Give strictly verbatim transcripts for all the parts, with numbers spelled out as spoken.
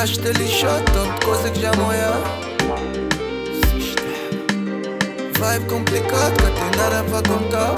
te lixou, tanta coisa que já moia. Vibe complicado, que tem nada pra contar.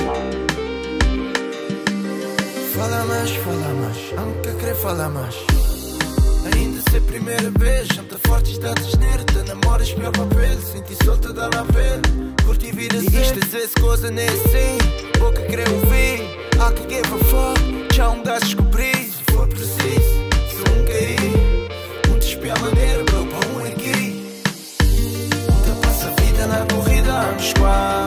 Fala mais, fala mais, amo que querer falar mais. Ainda ser primeira vez, anta fortes datas nerd. Te namoras pior papel, senti solta da na pele. Curti vida sem isto, às vezes coisa nem assim. Boca querer ouvir, há que give a fuck. Já um gajo descobri, se for preciso, se um cair. Um te espiar maneira, bro, para um aqui. Te passa a vida na corrida, a Moscou.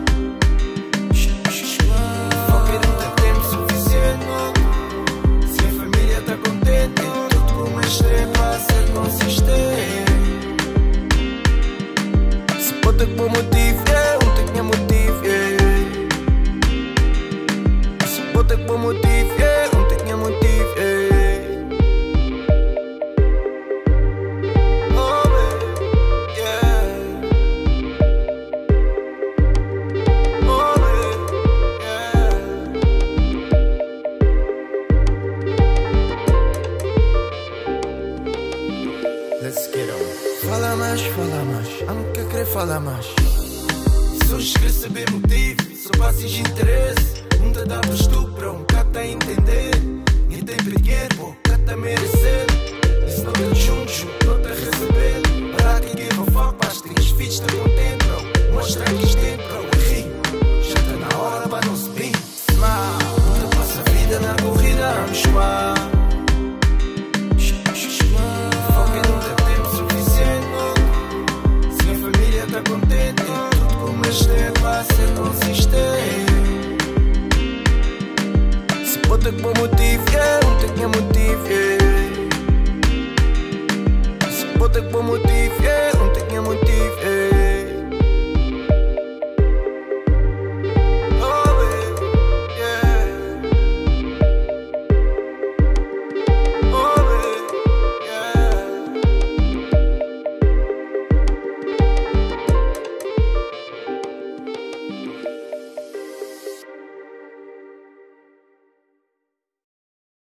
Qualquer um tem tempo suficiente. Se a família tá contente, tudo com uma estrela a ser consistente. Se pode ter bom motivo, yeah, não tenho motivo, yeah. Se pode ter bom motivo, yeah, não tenho motivo, yeah. Oh, baby, yeah. Oh, baby, yeah. Let's get on. Fala mais, fala mais, amo que querer falar mais. Se hoje quer saber motivo, só passes interesse. Um te dá para estupro, um cá tá a entender. E tem dinheiro, pô, cá tá a merecer. E se não te junto, não te receber. Para que give a fuck, paz, tem os filhos, tá contente, bro. Mostra que isto tem, bro, é rim. Já tá na hora, para não se bem. Smile, te passa a vida na corrida, a Moscou. Foca não tem tempo suficiente. Se a família tá contente, tudo com uma estrela a ser consistente. Se pode ter bom motivo, yeah, não tenho motivo, yeah. Se pode ter bom motivo, yeah, não tenho motivo, yeah.